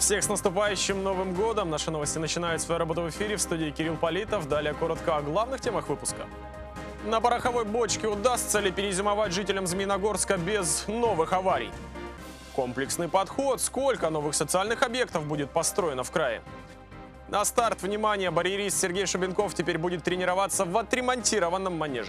Всех с наступающим Новым годом! Наши новости начинают свою работу в эфире. В студии Кирилл Политов. Далее коротко о главных темах выпуска. На пороховой бочке удастся ли перезимовать жителям Змеиногорска без новых аварий? Комплексный подход. Сколько новых социальных объектов будет построено в крае? На старт, внимание, барьерист Сергей Шубенков теперь будет тренироваться в отремонтированном манеже.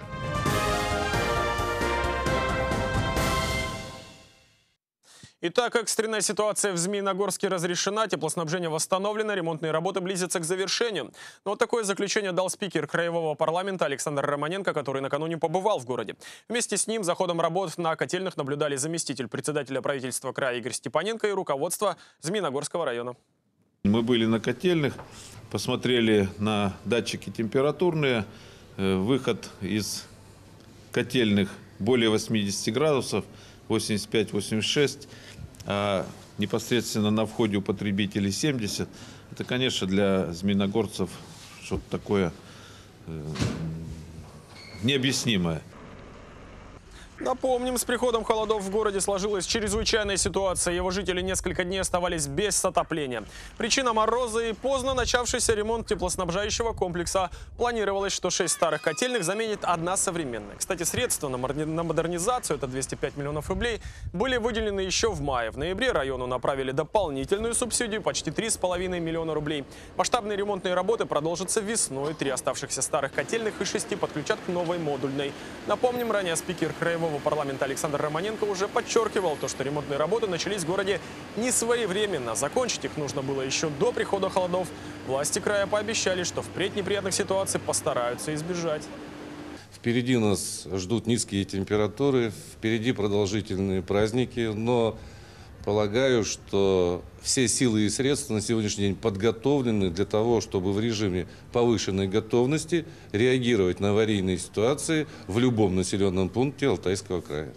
Итак, экстренная ситуация в Змеиногорске разрешена, теплоснабжение восстановлено, ремонтные работы близятся к завершению. Но вот такое заключение дал спикер Краевого парламента Александр Романенко, который накануне побывал в городе. Вместе с ним за ходом работ на котельных наблюдали заместитель председателя правительства края Игорь Степаненко и руководство Змеиногорского района. Мы были на котельных, посмотрели на датчики температурные. Выход из котельных более 80 градусов, 85-86, а непосредственно на входе у потребителей 70. Это, конечно, для змеиногорцев что-то такое необъяснимое. Напомним, с приходом холодов в городе сложилась чрезвычайная ситуация. Его жители несколько дней оставались без отопления. Причина — морозы и поздно начавшийся ремонт теплоснабжающего комплекса. Планировалось, что 6 старых котельных заменит одна современная. Кстати, средства на модернизацию, это 205 миллионов рублей, были выделены еще в мае. В ноябре району направили дополнительную субсидию, почти 3,5 миллиона рублей. Масштабные ремонтные работы продолжатся весной. 3 оставшихся старых котельных и 6 подключат к новой модульной. Напомним, ранее спикер Краевого парламента Александр Романенко уже подчеркивал то, что ремонтные работы начались в городе не своевременно. Закончить их нужно было еще до прихода холодов. Власти края пообещали, что впредь неприятных ситуаций постараются избежать. Впереди нас ждут низкие температуры, впереди продолжительные праздники, но полагаю, что все силы и средства на сегодняшний день подготовлены для того, чтобы в режиме повышенной готовности реагировать на аварийные ситуации в любом населенном пункте Алтайского края.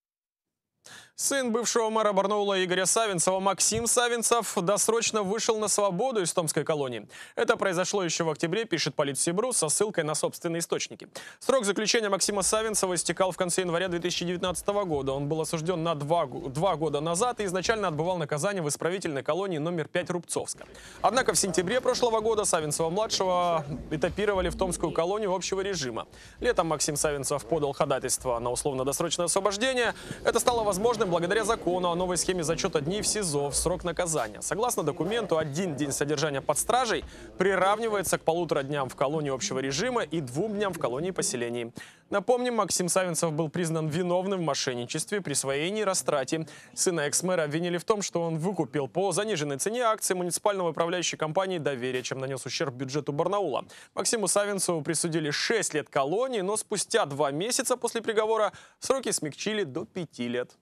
Сын бывшего мэра Барнаула Игоря Савинцева Максим Савинцев досрочно вышел на свободу из томской колонии. Это произошло еще в октябре, пишет Политсибру со ссылкой на собственные источники. Срок заключения Максима Савинцева истекал в конце января 2019 года. Он был осужден на 2 года назад и изначально отбывал наказание в исправительной колонии номер 5 Рубцовска. Однако в сентябре прошлого года Савинцева-младшего этапировали в томскую колонию общего режима. Летом Максим Савинцев подал ходатайство на условно-досрочное освобождение. Это стало возможным благодаря закону о новой схеме зачета дней в СИЗО в срок наказания. Согласно документу, 1 день содержания под стражей приравнивается к 1,5 дням в колонии общего режима и 2 дням в колонии поселений. Напомним, Максим Савинцев был признан виновным в мошенничестве, присвоении и растрате. Сына экс-мэра обвинили в том, что он выкупил по заниженной цене акции муниципальной управляющей компании «Доверие», чем нанес ущерб бюджету Барнаула. Максиму Савинцеву присудили 6 лет колонии, но спустя 2 месяца после приговора сроки смягчили до 5 лет.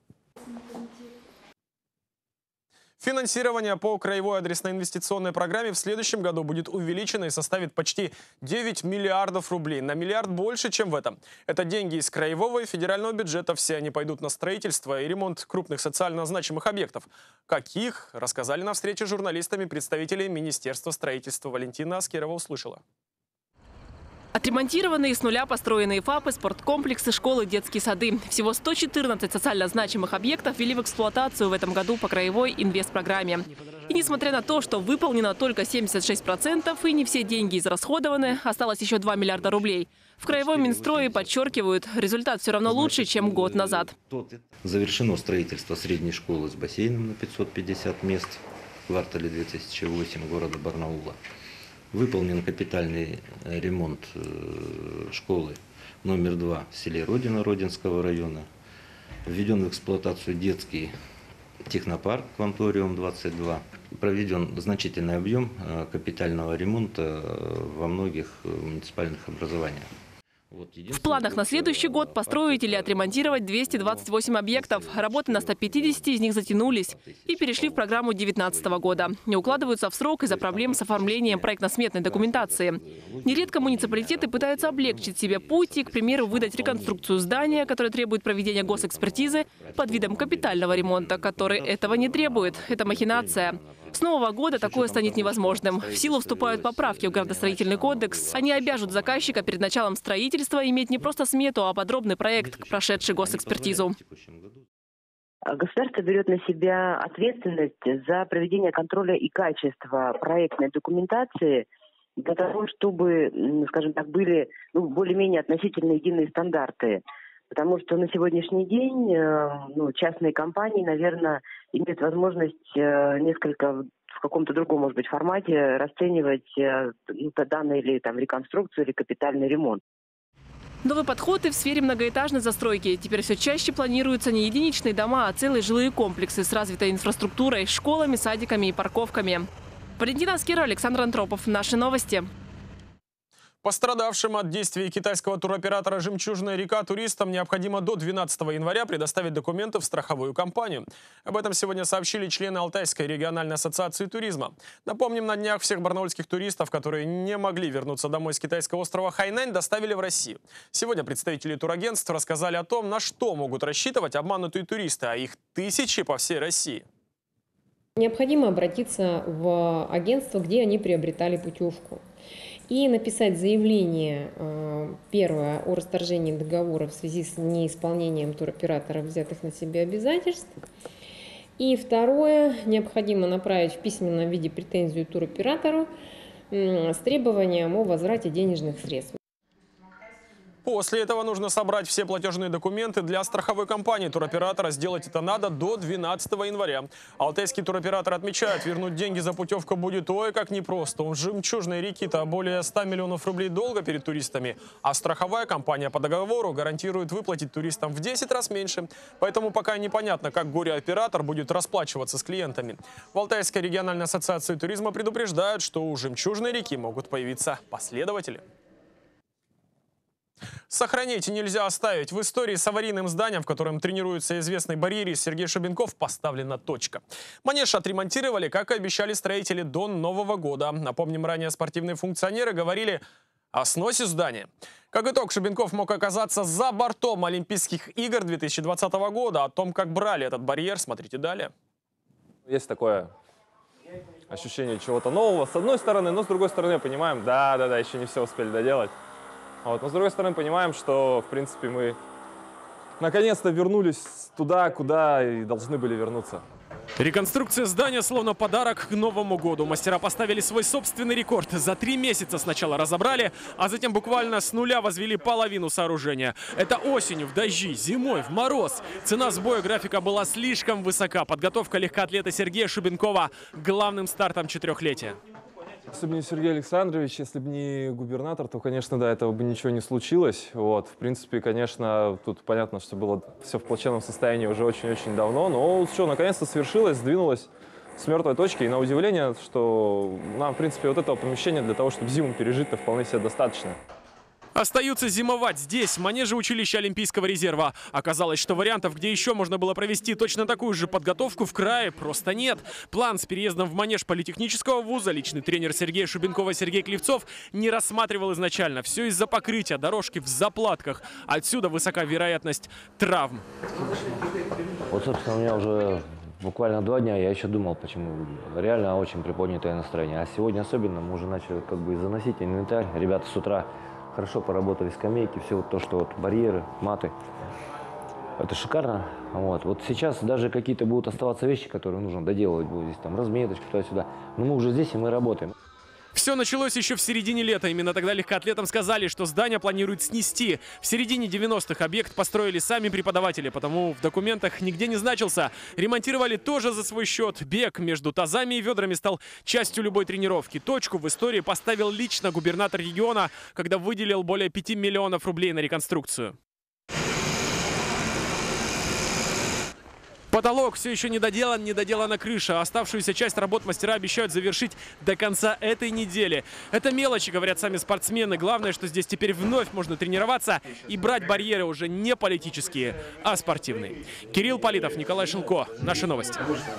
Финансирование по краевой адресно-инвестиционной программе в следующем году будет увеличено и составит почти 9 миллиардов рублей. На миллиард больше, чем в этом. Это деньги из краевого и федерального бюджета. Все они пойдут на строительство и ремонт крупных социально значимых объектов. Каких, рассказали на встрече с журналистами представители Министерства строительства. Валентина Аскерова услышала. Отремонтированные с нуля построенные ФАПы, спорткомплексы, школы, детские сады. Всего 114 социально значимых объектов ввели в эксплуатацию в этом году по краевой инвестпрограмме. И несмотря на то, что выполнено только 76% и не все деньги израсходованы, осталось еще 2 миллиарда рублей. В краевом Минстрое подчеркивают, результат все равно лучше, чем год назад. Завершено строительство средней школы с бассейном на 550 мест в квартале 2008 города Барнаула. Выполнен капитальный ремонт школы номер 2 в селе Родина Родинского района. Введен в эксплуатацию детский технопарк «Кванториум 22». Проведен значительный объем капитального ремонта во многих муниципальных образованиях. В планах на следующий год построить или отремонтировать 228 объектов. Работы на 150 из них затянулись и перешли в программу 2019 года. Не укладываются в срок из-за проблем с оформлением проектно-сметной документации. Нередко муниципалитеты пытаются облегчить себе путь и, к примеру, выдать реконструкцию здания, которое требует проведения госэкспертизы, под видом капитального ремонта, который этого не требует. Это махинация. С нового года такое станет невозможным. В силу вступают поправки в Градостроительный кодекс. Они обяжут заказчика перед началом строительства иметь не просто смету, а подробный проект, прошедший госэкспертизу. Государство берет на себя ответственность за проведение контроля и качества проектной документации для того, чтобы, скажем так, были более-менее относительно единые стандарты. Потому что на сегодняшний день частные компании, наверное, имеют возможность несколько в каком-то другом, может быть, формате расценивать данные или реконструкцию, или капитальный ремонт. Новый подход и в сфере многоэтажной застройки. Теперь все чаще планируются не единичные дома, а целые жилые комплексы с развитой инфраструктурой, школами, садиками и парковками. Валентина Аскера, Александр Антропов. Наши новости. Пострадавшим от действий китайского туроператора «Жемчужная река» туристам необходимо до 12 января предоставить документы в страховую компанию. Об этом сегодня сообщили члены Алтайской региональной ассоциации туризма. Напомним, на днях всех барнаульских туристов, которые не могли вернуться домой с китайского острова Хайнань, доставили в Россию. Сегодня представители турагентств рассказали о том, на что могут рассчитывать обманутые туристы, а их тысячи по всей России. Необходимо обратиться в агентство, где они приобретали путевку, и написать заявление, первое, о расторжении договора в связи с неисполнением туроператора взятых на себя обязательств. И второе, необходимо направить в письменном виде претензию туроператору с требованием о возврате денежных средств. После этого нужно собрать все платежные документы для страховой компании туроператора. Сделать это надо до 12 января. Алтайские туроператоры отмечают, вернуть деньги за путевку будет ой как непросто. У «Жемчужной реки»-то более 100 миллионов рублей долга перед туристами, а страховая компания по договору гарантирует выплатить туристам в 10 раз меньше. Поэтому пока непонятно, как горе-оператор будет расплачиваться с клиентами. В Алтайской региональной ассоциации туризма предупреждают, что у «Жемчужной реки» могут появиться последователи. Сохранить нельзя оставить. В истории с аварийным зданием, в котором тренируется известный барьерист Сергей Шубенков, поставлена точка. Манеж отремонтировали, как и обещали строители, до Нового года. Напомним, ранее спортивные функционеры говорили о сносе здания. Как итог, Шубенков мог оказаться за бортом Олимпийских игр 2020 года. О том, как брали этот барьер, смотрите далее. Есть такое ощущение чего-то нового, с одной стороны, но с другой стороны понимаем, да, еще не все успели доделать. Но с другой стороны понимаем, что, в принципе, мы наконец-то вернулись туда, куда и должны были вернуться. Реконструкция здания словно подарок к Новому году. Мастера поставили свой собственный рекорд. За 3 месяца сначала разобрали, а затем буквально с нуля возвели половину сооружения. Это осенью, в дожди, зимой, в мороз. Цена сбоя графика была слишком высока. Подготовка легкоатлета Сергея Шубенкова главным стартом 4-летия. Если бы не Сергей Александрович, если бы не губернатор, то, конечно, да, этого бы ничего не случилось. В принципе, конечно, тут понятно, что было все в плачевном состоянии уже очень-очень давно. Но что, наконец-то свершилось, сдвинулось с мертвой точки. И на удивление, что нам, в принципе, вот этого помещения для того, чтобы зиму пережить-то вполне себе достаточно. Остаются зимовать здесь, в манеже училища Олимпийского резерва. Оказалось, что вариантов, где еще можно было провести точно такую же подготовку, в крае просто нет. План с переездом в манеж политехнического вуза личный тренер Сергея Шубенкова Сергей Клевцов не рассматривал изначально. Все из-за покрытия, дорожки в заплатках. Отсюда высока вероятность травм. Собственно, у меня уже буквально 2 дня, я еще думал, почему. Реально очень приподнятое настроение. А сегодня особенно мы уже начали заносить инвентарь. Ребята с утра хорошо поработали скамейки, все то, что барьеры, маты. Это шикарно. Вот сейчас даже какие-то будут оставаться вещи, которые нужно доделывать будет. Здесь разметочка туда-сюда. Но мы уже здесь, и мы работаем. Все началось еще в середине лета. Именно тогда легкоатлетам сказали, что здание планируют снести. В середине 90-х объект построили сами преподаватели, потому в документах нигде не значился. Ремонтировали тоже за свой счет. Бег между тазами и ведрами стал частью любой тренировки. Точку в истории поставил лично губернатор региона, когда выделил более 5 миллионов рублей на реконструкцию. Потолок все еще не доделана крыша. Оставшуюся часть работ мастера обещают завершить до конца этой недели. Это мелочи, говорят сами спортсмены. Главное, что здесь теперь вновь можно тренироваться и брать барьеры уже не политические, а спортивные. Кирилл Политов, Николай Шилко. Наши новости.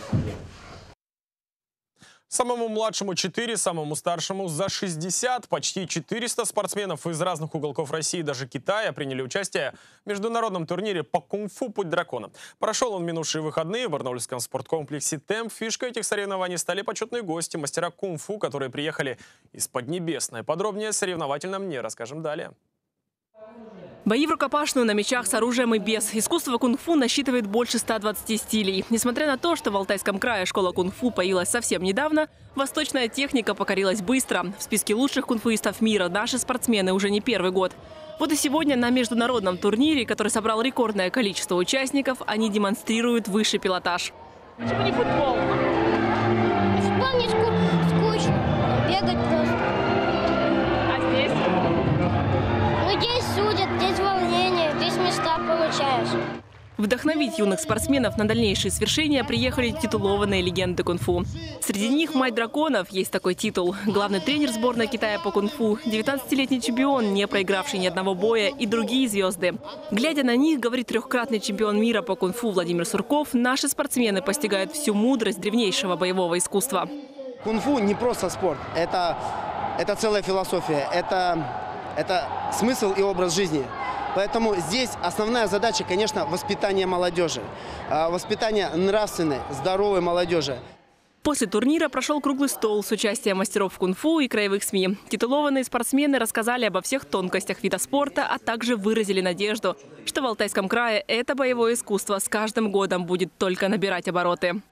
Самому младшему 4, самому старшему за 60. Почти 400 спортсменов из разных уголков России, даже Китая, приняли участие в международном турнире по кунг-фу «Путь дракона». Прошел он в минувшие выходные в барнаульском спорткомплексе «Темп». Фишкой этих соревнований стали почетные гости, мастера кунг-фу, которые приехали из Поднебесной. Подробнее о соревновательном дне расскажем далее. Бои в рукопашную на мечах с оружием и без. Искусство кунг-фу насчитывает больше 120 стилей. Несмотря на то, что в Алтайском крае школа кунг-фу появилась совсем недавно, восточная техника покорилась быстро. В списке лучших кунг-фуистов мира наши спортсмены уже не первый год. Вот и сегодня на международном турнире, который собрал рекордное количество участников, они демонстрируют высший пилотаж. Почему не футбол? Футбол мне скучно, бегать просто. А здесь? Ну здесь судят, здесь волнение, здесь места получаешь. Вдохновить юных спортсменов на дальнейшие свершения приехали титулованные легенды кунг-фу. Среди них мать драконов, есть такой титул. Главный тренер сборной Китая по кунг-фу, 19-летний чемпион, не проигравший ни одного боя, и другие звезды. Глядя на них, говорит трехкратный чемпион мира по кунг-фу Владимир Сурков, наши спортсмены постигают всю мудрость древнейшего боевого искусства. Кунг-фу не просто спорт, это целая философия, это смысл и образ жизни. Поэтому здесь основная задача, конечно, воспитание молодежи, воспитание нравственной, здоровой молодежи. После турнира прошел круглый стол с участием мастеров кунг-фу и краевых СМИ. Титулованные спортсмены рассказали обо всех тонкостях вида спорта, а также выразили надежду, что в Алтайском крае это боевое искусство с каждым годом будет только набирать обороты.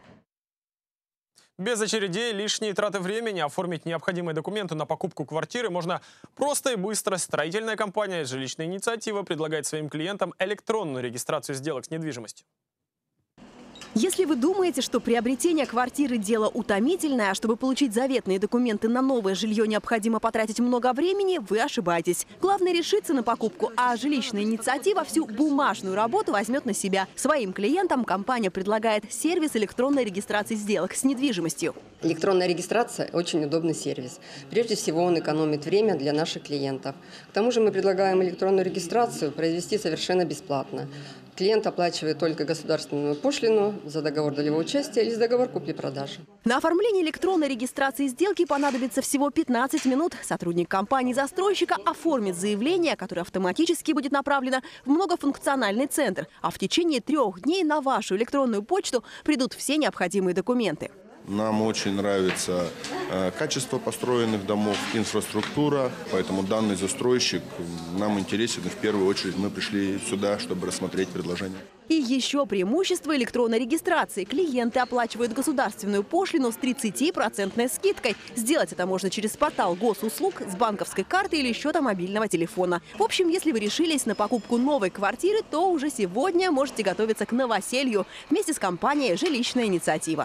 Без очередей, лишние траты времени, оформить необходимые документы на покупку квартиры можно просто и быстро. Строительная компания «Жилищная инициатива» предлагает своим клиентам электронную регистрацию сделок с недвижимостью. Если вы думаете, что приобретение квартиры – дело утомительное, а чтобы получить заветные документы на новое жилье необходимо потратить много времени, вы ошибаетесь. Главное решиться на покупку, а жилищная инициатива всю бумажную работу возьмет на себя. Своим клиентам компания предлагает сервис электронной регистрации сделок с недвижимостью. Электронная регистрация – очень удобный сервис. Прежде всего, он экономит время для наших клиентов. К тому же мы предлагаем электронную регистрацию произвести совершенно бесплатно. Клиент оплачивает только государственную пошлину за договор долевого участия или за договор купли-продажи. На оформление электронной регистрации сделки понадобится всего 15 минут. Сотрудник компании-застройщика оформит заявление, которое автоматически будет направлено в многофункциональный центр. А в течение 3 дней на вашу электронную почту придут все необходимые документы. Нам очень нравится качество построенных домов, инфраструктура, поэтому данный застройщик нам интересен. И в первую очередь мы пришли сюда, чтобы рассмотреть предложение. И еще преимущество электронной регистрации. Клиенты оплачивают государственную пошлину с 30% скидкой. Сделать это можно через портал госуслуг, с банковской карты или счета мобильного телефона. В общем, если вы решились на покупку новой квартиры, то уже сегодня можете готовиться к новоселью вместе с компанией «Жилищная инициатива».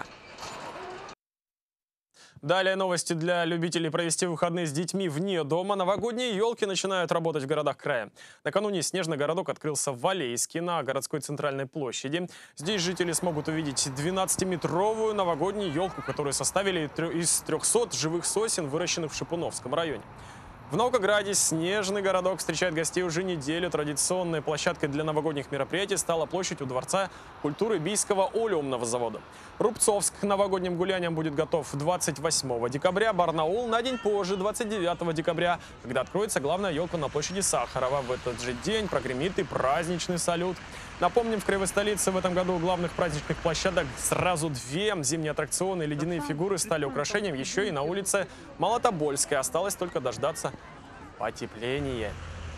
Далее новости для любителей провести выходные с детьми вне дома. Новогодние елки начинают работать в городах края. Накануне снежный городок открылся в Валейске на городской центральной площади. Здесь жители смогут увидеть 12-метровую новогоднюю елку, которую составили из 300 живых сосен, выращенных в Шипуновском районе. В Наукограде снежный городок встречает гостей уже неделю. Традиционной площадкой для новогодних мероприятий стала площадь у Дворца культуры Бийского олеумного завода. Рубцовск к новогодним гуляниям будет готов 28 декабря. Барнаул на день позже, 29 декабря, когда откроется главная елка на площади Сахарова. В этот же день прогремит и праздничный салют. Напомним, в краевой столице в этом году у главных праздничных площадок сразу 2 зимние аттракционы и ледяные фигуры стали украшением еще и на улице Молотобольской. Осталось только дождаться потепления.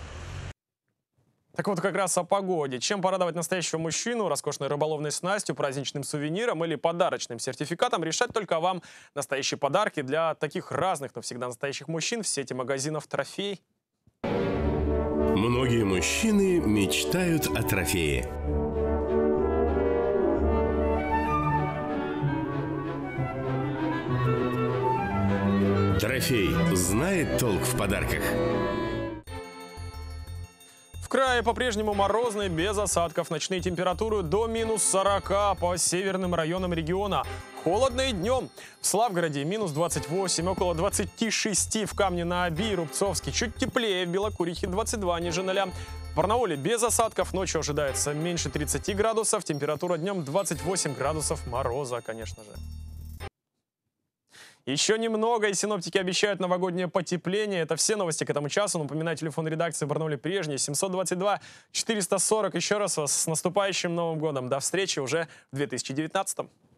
Так вот, как раз о погоде. Чем порадовать настоящего мужчину? Роскошной рыболовной снастью, праздничным сувениром или подарочным сертификатом? Решать только вам. Настоящие подарки для таких разных, но всегда настоящих мужчин в сети магазинов «Трофей». Многие мужчины мечтают о трофее. Трофей знает толк в подарках. В крае по-прежнему морозный, без осадков. Ночные температуры до минус 40 по северным районам региона. Холодно и днем. В Славгороде минус 28, около 26 в Камне-на-Оби и Рубцовске. Чуть теплее, в Белокурихе 22 ниже 0. В Барнауле без осадков. Ночью ожидается меньше 30 градусов. Температура днем 28 градусов мороза, конечно же. Еще немного, и синоптики обещают новогоднее потепление. Это все новости к этому часу. Напоминаю, телефон редакции в Барнауле прежний 722 440. Еще раз вас с наступающим Новым годом. До встречи уже в 2019.